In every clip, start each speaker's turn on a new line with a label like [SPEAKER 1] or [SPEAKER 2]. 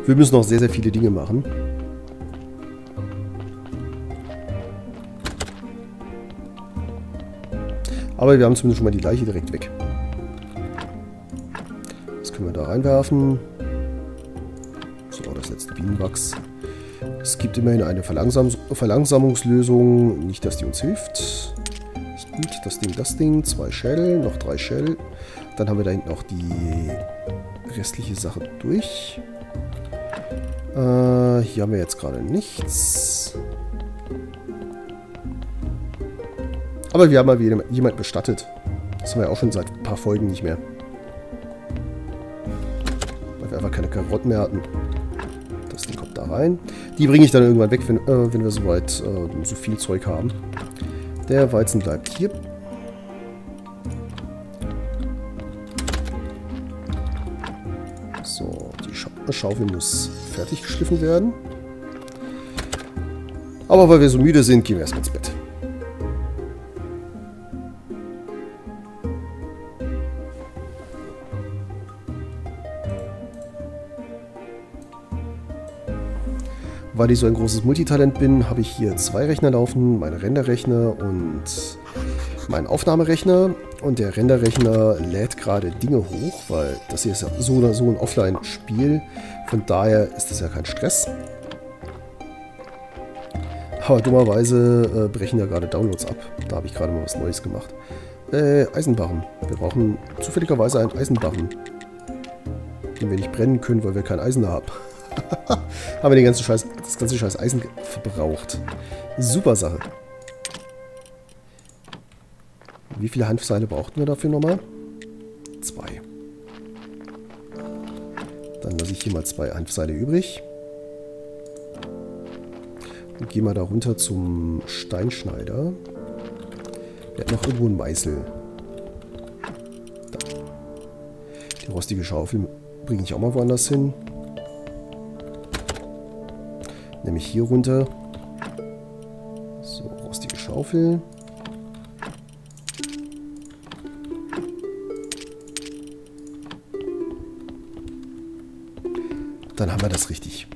[SPEAKER 1] Wir müssen noch sehr, sehr viele Dinge machen. Aber wir haben zumindest schon mal die Leiche direkt weg. Das können wir da reinwerfen. So, das letzte Bienenwachs. Es gibt immerhin eine Verlangsamungslösung. Nicht, dass die uns hilft. Ist gut. Das Ding. 2 Shell. Noch 3 Shell. Dann haben wir da hinten auch die restliche Sache durch. Hier haben wir jetzt gerade nichts. Aber wir haben mal wieder jemand bestattet. Das haben wir auch schon seit ein paar Folgen nicht mehr. Weil wir einfach keine Karotten mehr hatten. Das Ding kommt da rein. Die bringe ich dann irgendwann weg, wenn wir soweit so viel Zeug haben. Der Weizen bleibt hier. So, die Schaufel muss fertig geschliffen werden. Aber weil wir so müde sind, gehen wir erstmal ins Bett. Weil ich so ein großes Multitalent bin, habe ich hier 2 Rechner laufen, meine Renderrechner und meinen Aufnahmerechner. Und der Renderrechner lädt gerade Dinge hoch, weil das hier ist ja so oder so ein Offline-Spiel. Von daher ist das ja kein Stress. Aber dummerweise brechen ja gerade Downloads ab. Da habe ich gerade mal was Neues gemacht. Eisenbarren. Wir brauchen zufälligerweise einen Eisenbarren, den wir nicht brennen können, weil wir kein Eisen haben. Haben wir das ganze Scheiß Eisen verbraucht. Super Sache. Wie viele Hanfseile brauchten wir dafür nochmal? 2. Dann lasse ich hier mal 2 Hanfseile übrig. Und gehe mal da runter zum Steinschneider. Der hat noch irgendwo einen Meißel. Da. Die rostige Schaufel bringe ich auch mal woanders hin. Nämlich hier runter. So, rostige Schaufel. Dann haben wir das richtig.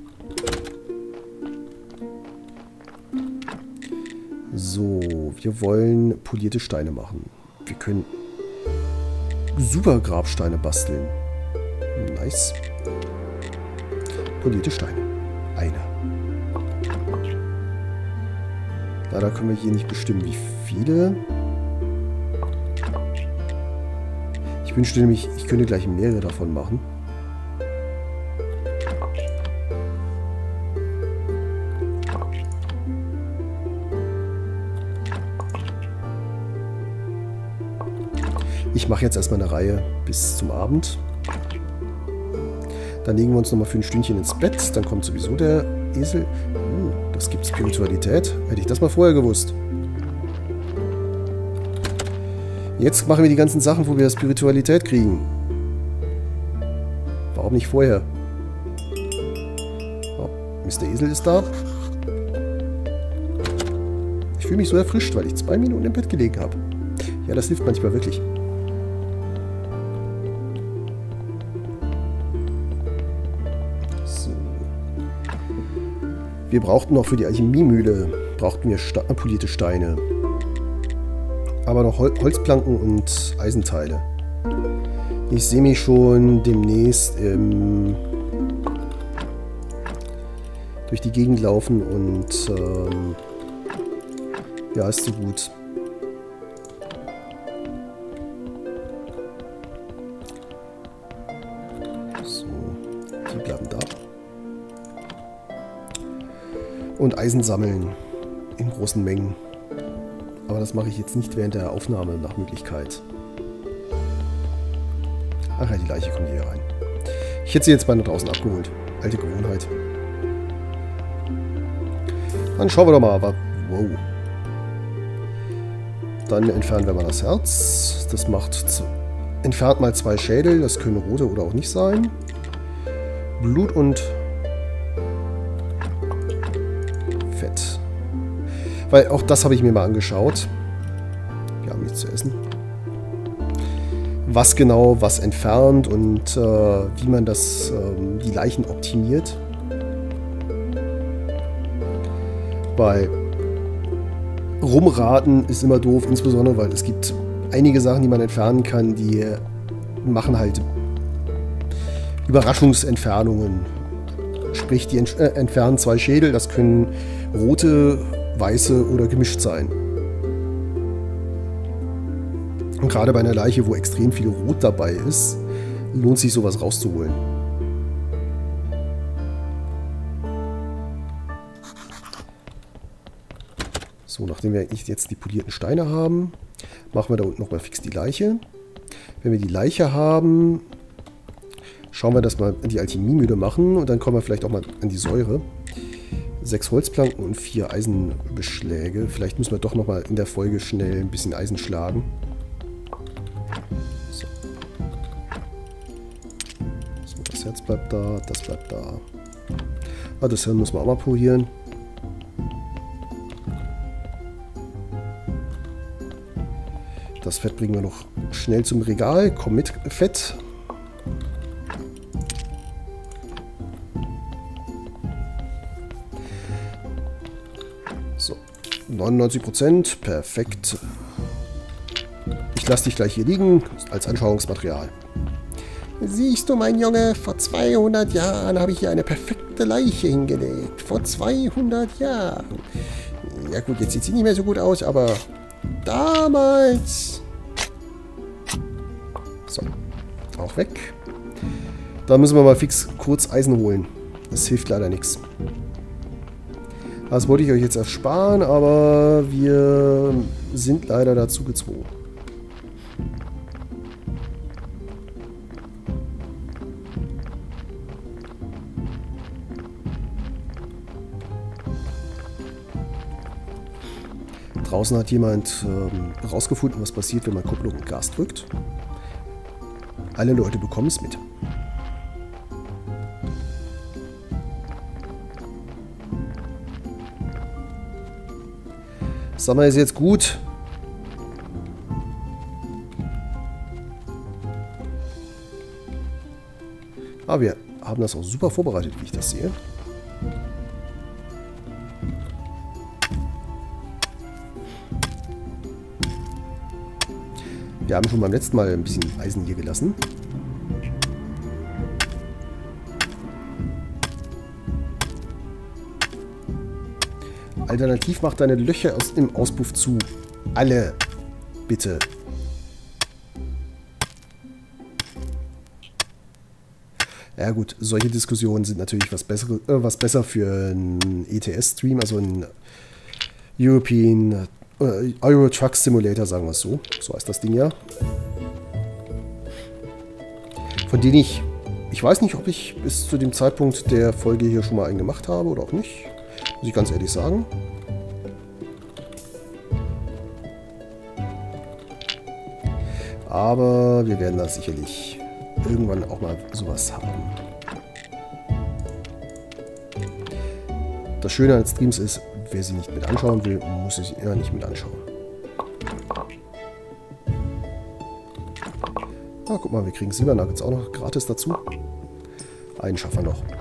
[SPEAKER 1] So, wir wollen polierte Steine machen. Wir können super Grabsteine basteln. Nice. Polierte Steine. Eine. Leider können wir hier nicht bestimmen, wie viele. Ich wünschte nämlich, ich könnte gleich mehrere davon machen. Ich mache jetzt erstmal eine Reihe bis zum Abend. Dann legen wir uns nochmal für ein Stündchen ins Bett. Dann kommt sowieso der Esel. Das gibt Spiritualität. Hätte ich das mal vorher gewusst. Jetzt machen wir die ganzen Sachen, wo wir Spiritualität kriegen. Warum nicht vorher? Oh, Mr. Esel ist da. Ich fühle mich so erfrischt, weil ich 2 Minuten im Bett gelegen habe. Ja, das hilft manchmal wirklich. Wir brauchten noch für die Alchemiemühle, brauchten wir polierte Steine. Aber noch Holzplanken und Eisenteile. Ich sehe mich schon demnächst durch die Gegend laufen und ja, ist so gut. So, die bleiben da. Und Eisen sammeln in großen Mengen. Aber das mache ich jetzt nicht während der Aufnahme nach Möglichkeit. Ach ja, die Leiche kommt hier rein. Ich hätte sie jetzt mal nach draußen abgeholt. Alte Gewohnheit. Dann schauen wir doch mal, aber wow. Dann entfernen wir mal das Herz. Das macht... Entfernt mal 2 Schädel. Das können rote oder auch nicht sein. Blut und... Fett. Weil auch das habe ich mir mal angeschaut. Wir haben nichts zu essen. was genau was entfernt und wie man das, die Leichen optimiert. Weil rumraten ist immer doof, insbesondere weil es gibt einige Sachen, die man entfernen kann, die machen halt Überraschungsentfernungen. Sprich, die entfernen 2 Schädel, das können rote, weiße oder gemischt sein. Und gerade bei einer Leiche, wo extrem viel Rot dabei ist, lohnt sich sowas rauszuholen. So, nachdem wir jetzt die polierten Steine haben, machen wir da unten nochmal fix die Leiche. Wenn wir die Leiche haben, schauen wir, dass wir die Alchemie müde machen und dann kommen wir vielleicht auch mal an die Säure. 6 Holzplanken und 4 Eisenbeschläge. Vielleicht müssen wir doch nochmal in der Folge schnell ein bisschen Eisen schlagen. So. So, das Herz bleibt da, das bleibt da. Ah, das Hirn müssen wir auch mal polieren. Das Fett bringen wir noch schnell zum Regal. Komm mit, Fett. So, 99%. Perfekt. Ich lasse dich gleich hier liegen als Anschauungsmaterial. Siehst du, mein Junge, vor 200 Jahren habe ich hier eine perfekte Leiche hingelegt. Vor 200 Jahren. Ja gut, jetzt sieht sie nicht mehr so gut aus, aber damals. So, auch weg. Da müssen wir mal fix kurz Eisen holen. Das hilft leider nichts. Das wollte ich euch jetzt ersparen, aber wir sind leider dazu gezwungen. Draußen hat jemand rausgefunden, was passiert, wenn man Kupplung und Gas drückt. Alle Leute bekommen es mit. Sag mal, ist jetzt gut? Ah, wir haben das auch super vorbereitet, wie ich das sehe. Wir haben schon beim letzten Mal ein bisschen Eisen hier gelassen. Alternativ mach deine Löcher im Auspuff zu. Alle. Bitte. Ja gut, solche Diskussionen sind natürlich was besser für einen ETS-Stream, also einen European Euro Truck Simulator, sagen wir es so. So heißt das Ding ja. Von denen ich weiß nicht, ob ich bis zu dem Zeitpunkt der Folge hier schon mal einen gemacht habe oder auch nicht. Muss ich ganz ehrlich sagen. Aber wir werden da sicherlich irgendwann auch mal sowas haben. Das Schöne an Streams ist, wer sie nicht mit anschauen will, muss sie ja nicht mit anschauen. Ah, guck mal, wir kriegen Silbernuggets auch noch gratis dazu. Einen schaffen wir noch.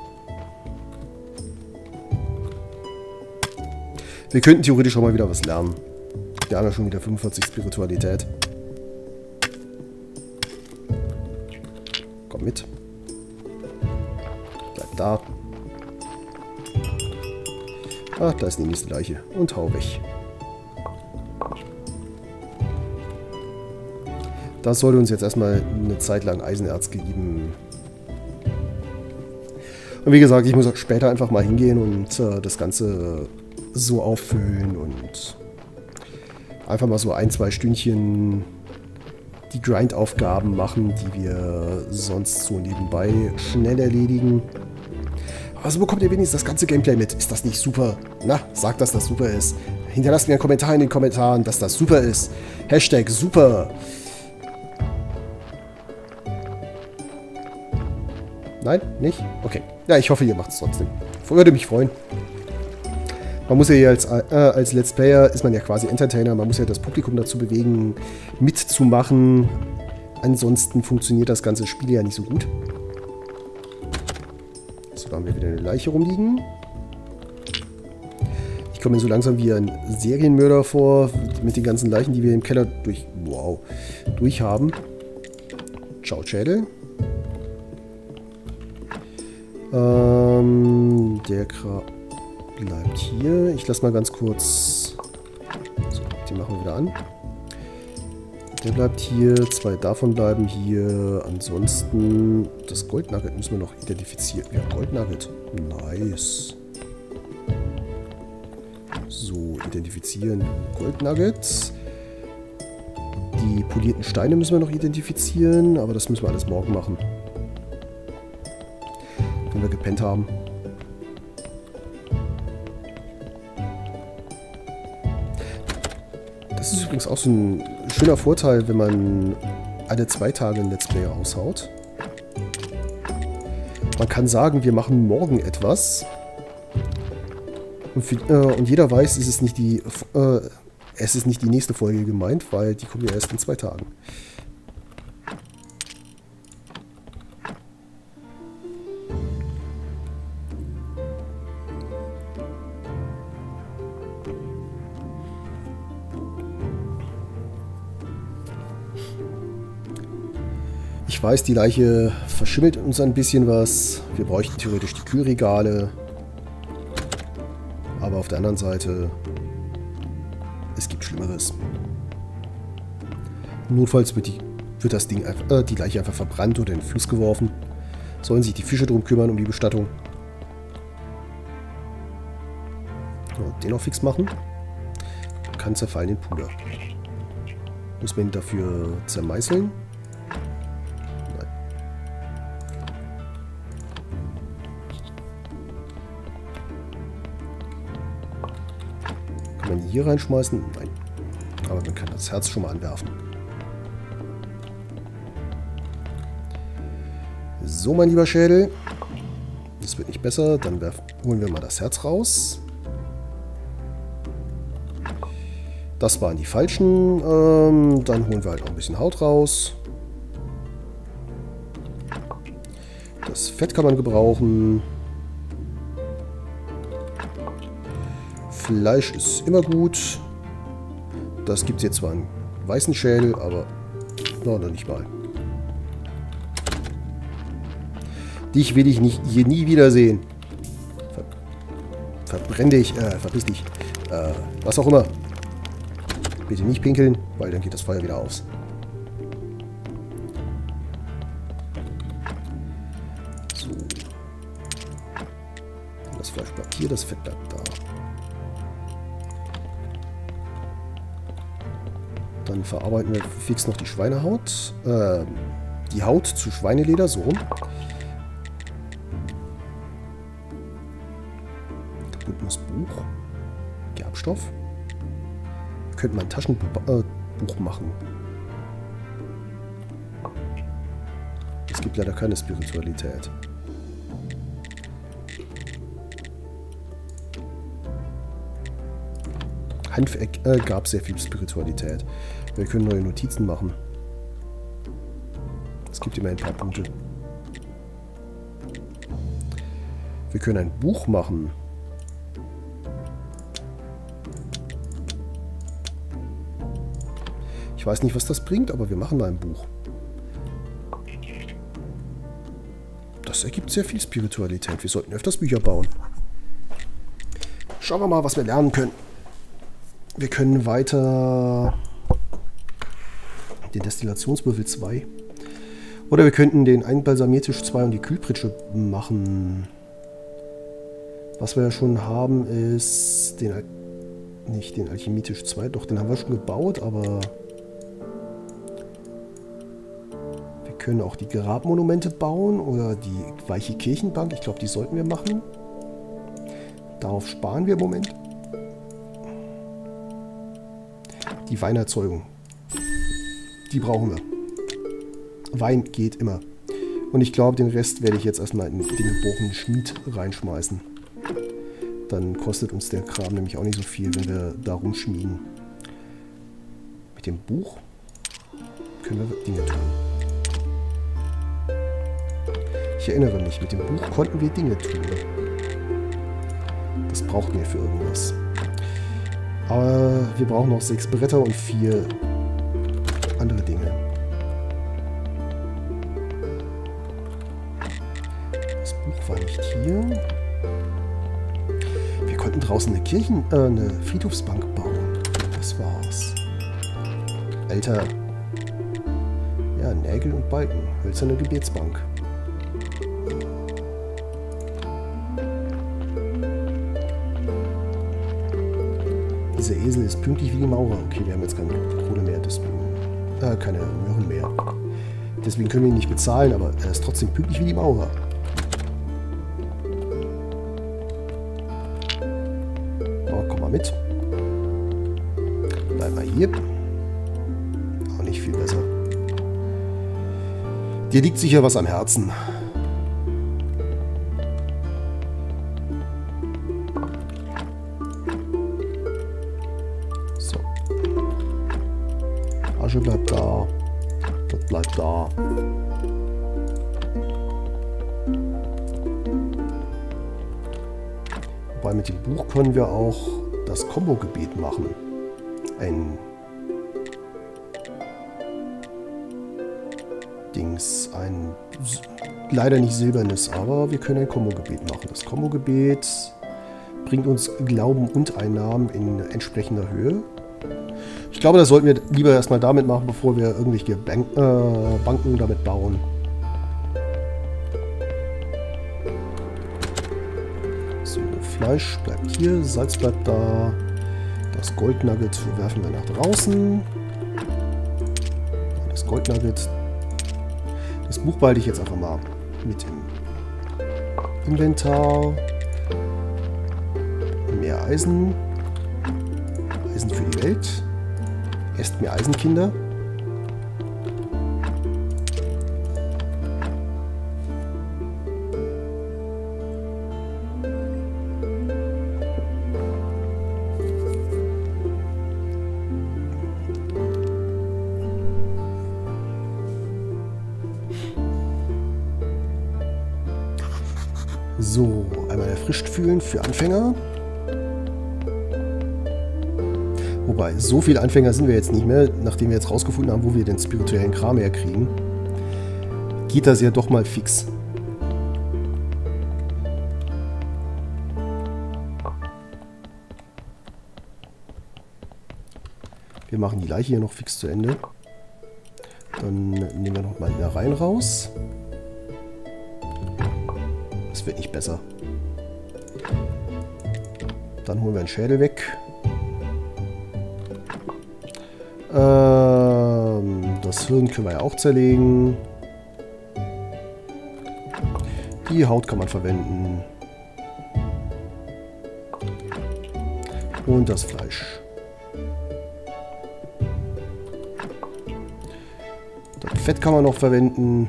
[SPEAKER 1] Wir könnten theoretisch auch mal wieder was lernen. Wir haben ja schon wieder 45 Spiritualität. Komm mit. Bleib da. Ah, da ist die nächste Leiche. Und hau weg. Das sollte uns jetzt erstmal eine Zeit lang Eisenerz geben. Und wie gesagt, ich muss auch später einfach mal hingehen und das Ganze so auffüllen und einfach mal so 1-2 Stündchen die Grind-Aufgaben machen, die wir sonst so nebenbei schnell erledigen. Also bekommt ihr wenigstens das ganze Gameplay mit. Ist das nicht super? Na, sagt, dass das super ist. Hinterlasst mir einen Kommentar in den Kommentaren, dass das super ist. Hashtag super. Nein? Nicht? Okay. Ja, ich hoffe, ihr macht es trotzdem. Würde mich freuen. Man muss ja hier als Let's Player, ist man ja quasi Entertainer, man muss ja das Publikum dazu bewegen, mitzumachen, Ansonsten funktioniert das ganze Spiel ja nicht so gut. So, da haben wir wieder eine Leiche rumliegen. Ich komme mir so langsam wie ein Serienmörder vor, mit den ganzen Leichen, die wir im Keller durchhaben. Ciao, Schädel. Der bleibt hier. Ich lasse mal ganz kurz... So, die machen wir wieder an. Der bleibt hier. 2 davon bleiben hier. Ansonsten... Das Goldnugget müssen wir noch identifizieren. Ja, Goldnugget. Nice. So, identifizieren Goldnuggets. Die polierten Steine müssen wir noch identifizieren. Aber das müssen wir alles morgen machen. Wenn wir gepennt haben. Das ist übrigens auch so ein schöner Vorteil, wenn man alle 2 Tage ein Let's Play raushaut. Man kann sagen, wir machen morgen etwas. Und jeder weiß, es ist nicht die nächste Folge gemeint, weil die kommt ja erst in 2 Tagen. Ich weiß, die Leiche verschimmelt uns ein bisschen was. Wir bräuchten theoretisch die Kühlregale. Aber auf der anderen Seite, es gibt Schlimmeres. Notfalls wird die Leiche einfach verbrannt oder in den Fluss geworfen. Sollen sich die Fische drum kümmern, um die Bestattung. So, den noch fix machen. Kann zerfallen in Puder. Muss man ihn dafür zermeißeln? Nein. Kann man ihn hier reinschmeißen? Nein. Aber man kann das Herz schon mal anwerfen. So, mein lieber Schädel. Das wird nicht besser. Dann holen wir mal das Herz raus. Das waren die falschen. Dann holen wir halt noch ein bisschen Haut raus. Das Fett kann man gebrauchen. Fleisch ist immer gut. Das gibt es jetzt zwar einen weißen Schädel, aber noch nicht mal. Dich will ich hier nie wiedersehen. Verbrenn dich, verpiss dich. Was auch immer. Bitte nicht pinkeln, weil dann geht das Feuer wieder aus. So. Das Fleisch bleibt hier, das Fett bleibt da. Dann verarbeiten wir fix noch die Schweinehaut. Die Haut zu Schweineleder, so rum. Gebundenes Buch. Gerbstoff. Könnte man ein Taschenbuch machen. Es gibt leider keine Spiritualität. Hanfeck gab sehr viel Spiritualität. Wir können neue Notizen machen. Es gibt immer ein paar Punkte. Wir können ein Buch machen. Ich weiß nicht, was das bringt, aber wir machen mal ein Buch. Das ergibt sehr viel Spiritualität. Wir sollten öfters Bücher bauen. Schauen wir mal, was wir lernen können. Wir können weiter den Destillationswürfel 2. Oder wir könnten den Einbalsamiertisch 2 und die Kühlpritsche machen. Was wir ja schon haben, ist nicht den Alchemietisch 2. Doch, den haben wir schon gebaut, aber... Wir können auch die Grabmonumente bauen oder die weiche Kirchenbank. Ich glaube, die sollten wir machen. Darauf sparen wir im Moment. Die Weinerzeugung. Die brauchen wir. Wein geht immer. Und ich glaube, den Rest werde ich jetzt erstmal in den geborenen Schmied reinschmeißen. Dann kostet uns der Kram nämlich auch nicht so viel, wenn wir da rumschmieden. Mit dem Buch können wir Dinge tun. Ich erinnere mich, mit dem Buch konnten wir Dinge tun. Das brauchten wir für irgendwas. Aber wir brauchen noch 6 Bretter und 4 andere Dinge. Das Buch war nicht hier. Wir konnten draußen eine Friedhofsbank bauen. Das war's. Alter. Ja, Nägel und Balken. Hölzerne Gebetsbank. Dieser Esel ist pünktlich wie die Maurer. Okay, wir haben jetzt keine Kohle mehr, deswegen. Keine Möhren mehr. Deswegen können wir ihn nicht bezahlen, aber er ist trotzdem pünktlich wie die Maurer. Oh, komm mal mit. Bleib mal hier. Auch nicht viel besser. Dir liegt sicher was am Herzen. So. Asche bleibt da. Das bleibt da. Wobei mit dem Buch können wir auch das Kombo-Gebet machen. Ein Dings, ein leider nicht silbernes, aber wir können ein Kombo-Gebet machen. Das Kombo-Gebet bringt uns Glauben und Einnahmen in entsprechender Höhe. Ich glaube, das sollten wir lieber erstmal damit machen, bevor wir irgendwelche Banken damit bauen. So, Fleisch bleibt hier, Salz bleibt da. Das Goldnugget werfen wir nach draußen. Das Goldnugget. Das Buch behalte ich jetzt einfach mal mit im Inventar. Mehr Eisen. Eisen für die Welt. Esst mehr Eisenkinder. So, einmal erfrischt fühlen für Anfänger. Wobei, so viele Anfänger sind wir jetzt nicht mehr, nachdem wir jetzt rausgefunden haben, wo wir den spirituellen Kram herkriegen. Geht das ja doch mal fix. Wir machen die Leiche hier noch fix zu Ende. Dann nehmen wir noch mal Innereien raus. Das wird nicht besser. Dann holen wir den Schädel weg. Das Hirn können wir ja auch zerlegen. Die Haut kann man verwenden. Und das Fleisch. Das Fett kann man noch verwenden.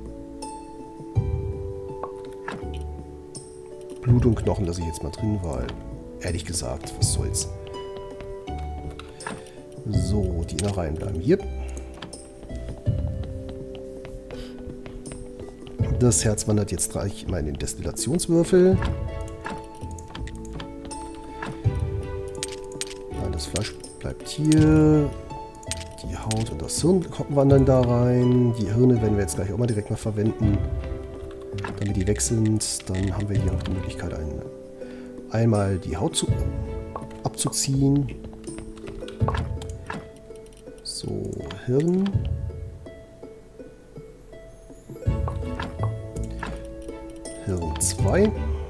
[SPEAKER 1] Blut und Knochen lasse ich jetzt mal drin, weil, ehrlich gesagt, was soll's. So, die Innereien bleiben hier. Das Herz wandert jetzt gleich mal in den Destillationswürfel. Ja, das Fleisch bleibt hier. Die Haut und das Hirn wandern da rein. Die Hirne werden wir jetzt gleich auch mal direkt mal verwenden. Damit die weg sind, dann haben wir hier noch die Möglichkeit, einmal die Haut abzuziehen. So, Hirn. Hirn 2.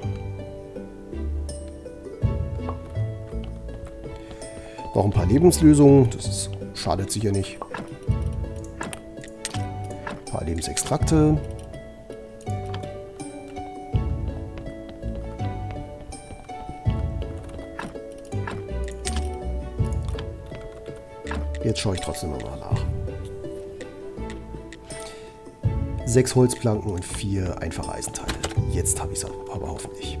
[SPEAKER 1] Noch ein paar Lebenslösungen, das schadet sicher nicht. Ein paar Lebensextrakte. Jetzt schaue ich trotzdem nochmal nach. 6 Holzplanken und 4 einfache Eisenteile. Jetzt habe ich es aber hoffentlich.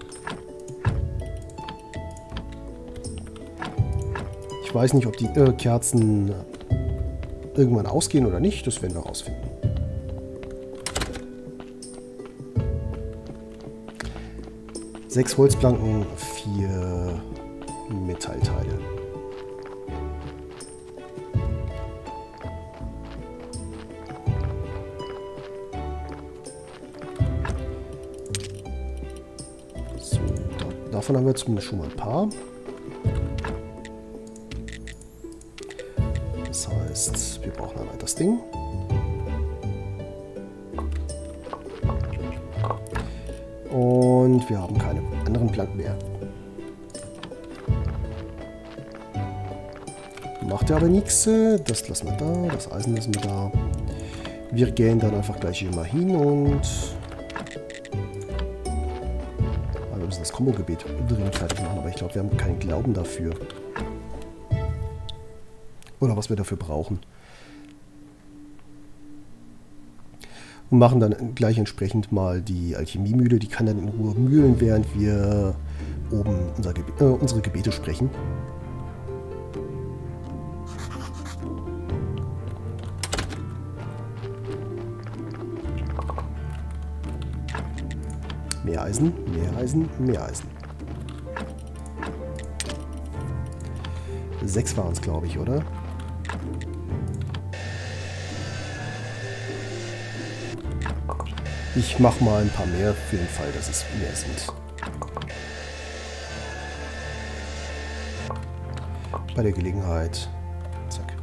[SPEAKER 1] Ich weiß nicht, ob die Kerzen irgendwann ausgehen oder nicht. Das werden wir rausfinden. 6 Holzplanken, 4 Metallteile. So, davon haben wir zumindest schon mal ein paar. Das heißt, wir brauchen ein weiteres Ding. Und wir haben keine anderen Planken mehr. Macht ja aber nichts. Das lassen wir da, das Eisen lassen wir da. Wir gehen dann einfach gleich hier mal hin und wir müssen das Kombo-Gebet dringend fertig machen, aber ich glaube, wir haben keinen Glauben dafür. Oder was wir dafür brauchen. Und machen dann gleich entsprechend mal die Alchemiemühle. Die kann dann in Ruhe mühlen, während wir oben unsere Gebete sprechen. Mehr Eisen, mehr Eisen, mehr Eisen. 6 waren es, glaube ich, oder? Ich mache mal ein paar mehr für den Fall, dass es mehr sind. Bei der Gelegenheit. Zack.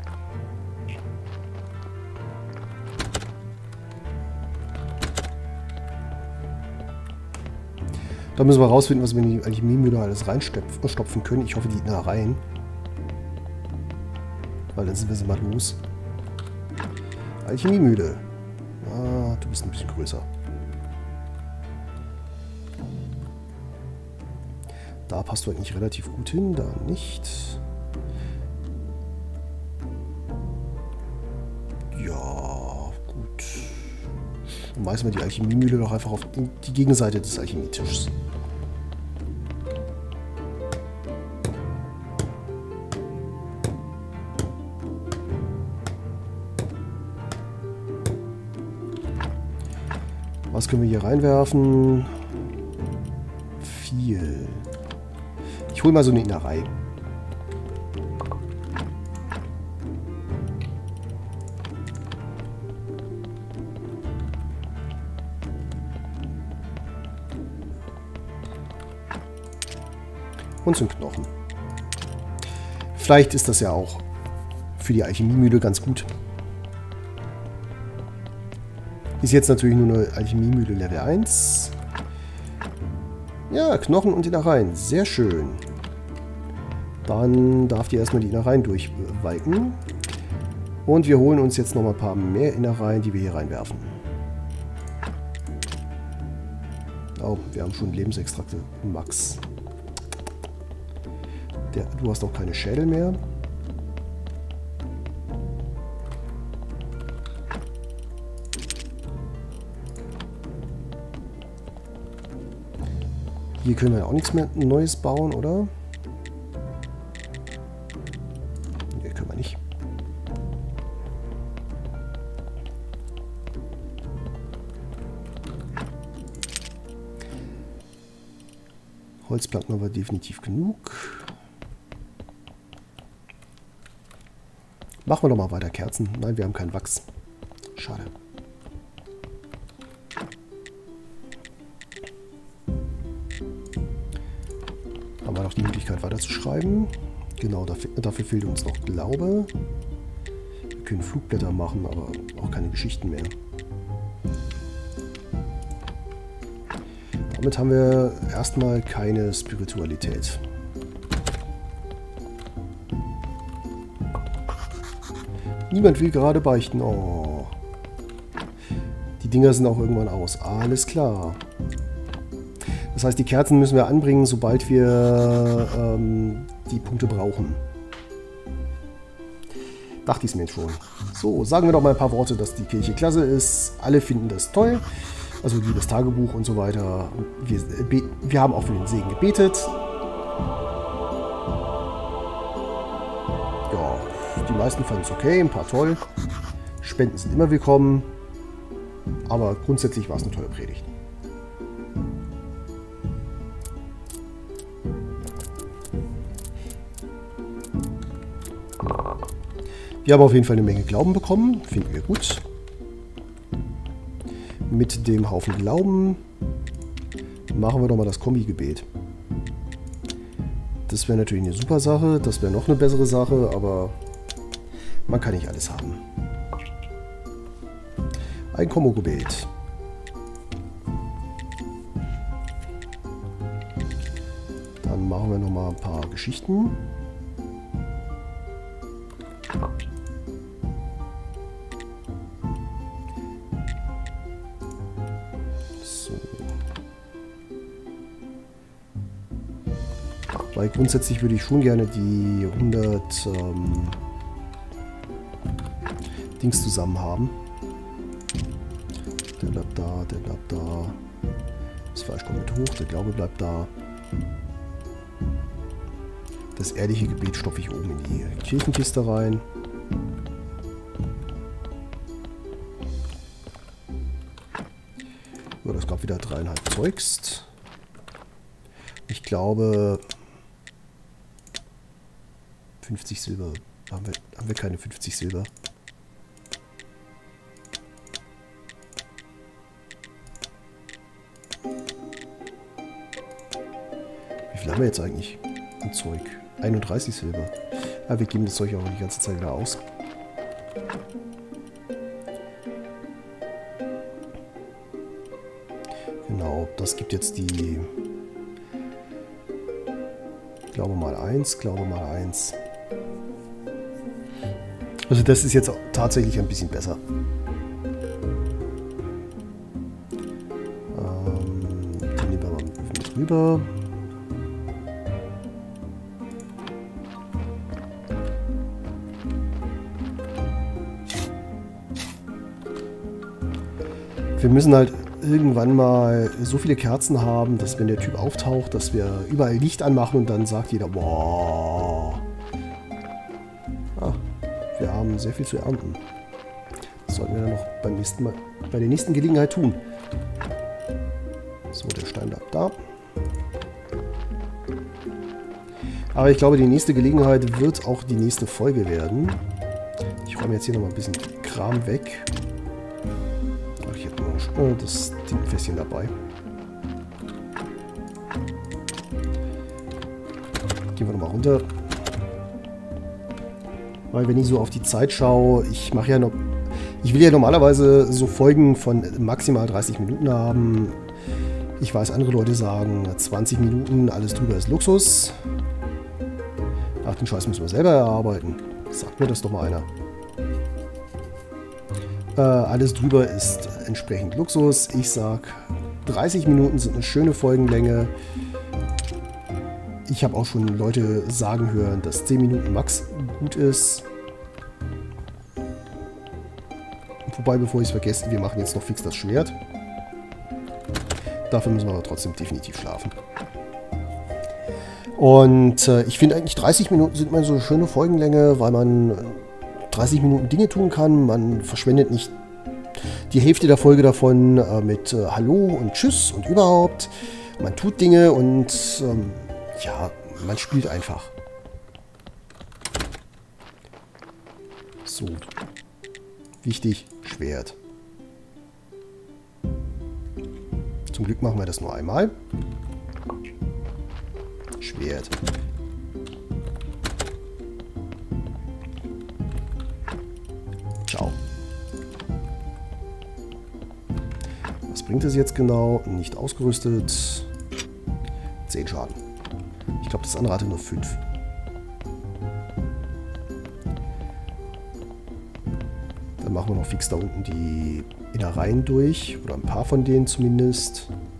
[SPEAKER 1] Da müssen wir rausfinden, was wir in die Alchemiemühle alles reinstopfen können. Ich hoffe, die Innereien. Weil dann sind wir sie mal los. Alchemiemühle. Ah, du bist ein bisschen größer. Da passt du eigentlich relativ gut hin, da nicht. Ja, gut. Dann meisten wir die Alchemiemühle doch einfach auf die Gegenseite des Alchemietischs. Was können wir hier reinwerfen? Viel. Ich hole mal so eine Innerei. Und so ein Knochen. Vielleicht ist das ja auch für die Alchemiemühle ganz gut. Ist jetzt natürlich nur eine Alchemiemühle Level 1. Ja, Knochen und Innereien. Sehr schön. Dann darf die erstmal die Innereien durchwalken. Und wir holen uns jetzt noch mal ein paar mehr Innereien, die wir hier reinwerfen. Oh, wir haben schon Lebensextrakte. Max. Du hast auch keine Schädel mehr. Hier können wir auch nichts mehr Neues bauen, oder? Ne, können wir nicht. Holzplanken haben wir definitiv genug. Machen wir doch mal weiter Kerzen. Nein, wir haben keinen Wachs. Schade. Haben wir noch die Möglichkeit weiterzuschreiben. Genau, dafür fehlt uns noch Glaube. Wir können Flugblätter machen, aber auch keine Geschichten mehr. Damit haben wir erstmal keine Spiritualität. Niemand will gerade beichten. Oh. Die Dinger sind auch irgendwann aus. Alles klar. Das heißt, die Kerzen müssen wir anbringen, sobald wir die Punkte brauchen. Dachte ich es mir schon. So, sagen wir doch mal ein paar Worte, dass die Kirche klasse ist. Alle finden das toll. Also liebes Tagebuch und so weiter. Wir haben auch für den Segen gebetet. Ja, die meisten fanden es okay, ein paar toll. Spenden sind immer willkommen. Aber grundsätzlich war es eine tolle Predigt. Wir haben auf jeden Fall eine Menge Glauben bekommen. Finden wir gut. Mit dem Haufen Glauben machen wir doch mal das Kombi-Gebet. Das wäre natürlich eine super Sache. Das wäre noch eine bessere Sache, aber man kann nicht alles haben. Ein Kombo-Gebet. Dann machen wir noch mal ein paar Geschichten. So. Weil grundsätzlich würde ich schon gerne die 100 Dings zusammen haben. Der bleibt da, der bleibt da. Das Fleisch kommt mit hoch, der Glaube bleibt da. Das ehrliche Gebet stopfe ich oben in die Kirchenkiste rein. So, das gab wieder 3,5 Zeugs. Ich glaube 50 Silber. Haben wir keine 50 Silber. Wie viel haben wir jetzt eigentlich an Zeug? 31 Silber. Ja, wir geben das Zeug auch die ganze Zeit wieder aus. Genau, das gibt jetzt die Glaube mal 1, Glaube mal 1. Also das ist jetzt tatsächlich ein bisschen besser. Die nehmen wir mal mit rüber. Wir müssen halt irgendwann mal so viele Kerzen haben, dass wenn der Typ auftaucht, dass wir überall Licht anmachen und dann sagt jeder, wow. Ah, wir haben sehr viel zu ernten. Das sollten wir dann noch bei der nächsten Gelegenheit tun. So, der Stein bleibt da. Aber ich glaube, die nächste Gelegenheit wird auch die nächste Folge werden. Ich räume jetzt hier noch mal ein bisschen Kram weg. Ich habe noch das Tintenfässchen dabei. Gehen wir nochmal runter. Weil wenn ich so auf die Zeit schaue, ich will ja normalerweise so Folgen von maximal 30 Minuten haben. Ich weiß, andere Leute sagen 20 Minuten, alles drüber ist Luxus. Ach, den Scheiß müssen wir selber erarbeiten. Sagt mir das doch mal einer. Alles drüber ist entsprechend Luxus. Ich sag, 30 Minuten sind eine schöne Folgenlänge. Ich habe auch schon Leute sagen hören, dass 10 Minuten max gut ist. Wobei, bevor ich es vergesse, wir machen jetzt noch fix das Schwert. Dafür müssen wir aber trotzdem definitiv schlafen. Und ich finde eigentlich 30 Minuten sind mal so eine schöne Folgenlänge, weil man 30 Minuten Dinge tun kann. Man verschwendet nicht die Hälfte der Folge davon mit Hallo und Tschüss und überhaupt. Man tut Dinge und ja, man spielt einfach. So. Wichtig, Schwert. Zum Glück machen wir das nur einmal. Schwert. Ciao. Was bringt es jetzt genau? Nicht ausgerüstet. 10 Schaden. Ich glaube, das andere hatte nur 5. Dann machen wir noch fix da unten die Innereien durch. Oder ein paar von denen zumindest.